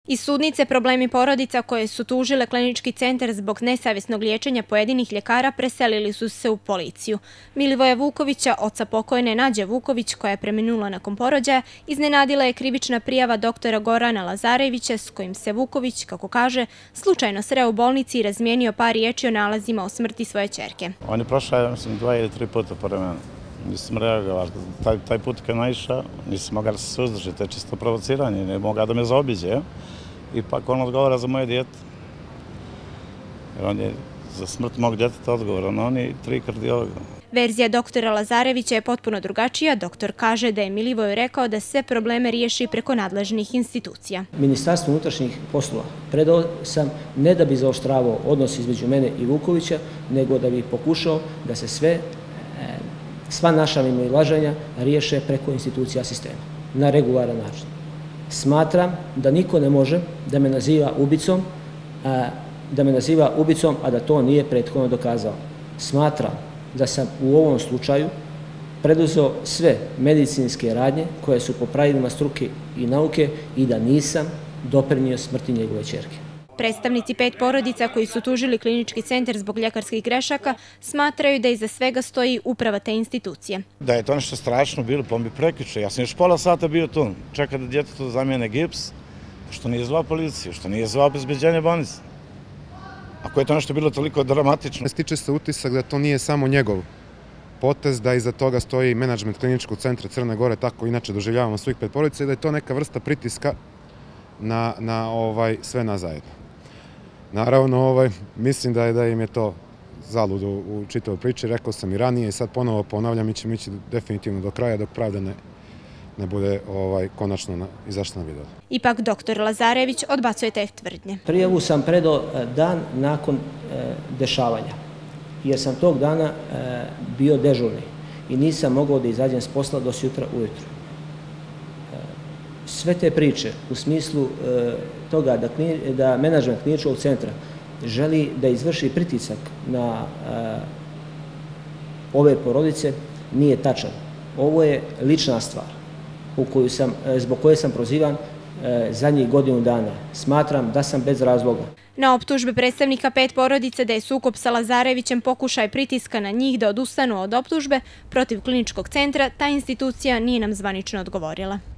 Iz sudnice problemi porodica koje su tužile klinički centar zbog nesavjesnog liječenja pojedinih ljekara preselili su se u policiju. Milivoja Vukovića, oca pokojne Nađe Vuković, koja je preminula nakon porođaja, iznenadila je krivična prijava doktora Gorana Lazarevića s kojim se Vuković, kako kaže, slučajno sreo u bolnici i razmijenio par riječi o nalazima o smrti svoje ćerke. On je prošao, mislim, 2 ili 3 puta pored mene. Nisam reagovao. Taj put kad je naišao, nisam mogao da se suzdrži, to je čisto provociranje, ne mogao da me zaobiđe. Ipak on odgovara za moje dijete. Jer on je za smrt mog djeteta odgovoran, on i 3 kardiologa. Verzija doktora Lazarevića je potpuno drugačija. Doktor kaže da je Milivoj rekao da sve probleme riješi preko nadležnih institucija. Ministarstvo unutrašnjih poslova predao sam ne da bi zaoštravao odnos između mene i Vukovića, nego da bi pokušao da se sva naša mimoilaženja riješe preko institucija sistema na regularan način. Smatram da niko ne može da me naziva ubicom, a da to nije prethodno dokazao. Smatram da sam u ovom slučaju preduzeo sve medicinske radnje koje su po pravilima struke i nauke i da nisam doprinio smrti njegove ćerke. Predstavnici 5 porodica koji su tužili klinički centar zbog ljekarskih grešaka smatraju da iza svega stoji uprava te institucije. Da je to nešto strašno bilo, pa on bi prekjuče. Ja sam još pola sata bio tu, čeka da djetetu zamijene gips, što nije zvao policiju, što nije zvao obezbeđenje bolnice. Ako je to nešto bilo toliko dramatično. Stiče se utisak da to nije samo njegov potez, da iza toga stoji menadžment kliničkog centra Crne Gore, tako inače doživljavamo svih 5 porodica, i da je to neka vrsta pritiska na sve nas zajedno. Naravno, mislim da im je to zalud u čitavoj priči, rekao sam i ranije i sad ponovo ponavljam, mi ćemo ići definitivno do kraja dok pravda ne bude konačno izašla na video. Ipak doktor Lazarević odbacuje te tvrdnje. Prijavu sam predao dan nakon dešavanja, jer sam tog dana bio dežurni i nisam mogao da izađem s posla do sutra ujutru. Sve te priče u smislu toga da menadžment kliničkog centra želi da izvrši pritisak na ove porodice nije tačan. Ovo je lična stvar zbog koje sam prozivan zadnjih godinu dana. Smatram da sam bez razloga. Na optužbe predstavnika 5 porodice da je sukob sa Lazarevićem pokušaj pritiska na njih da odustanu od optužbe protiv kliničkog centra, ta institucija nije nam zvanično odgovorila.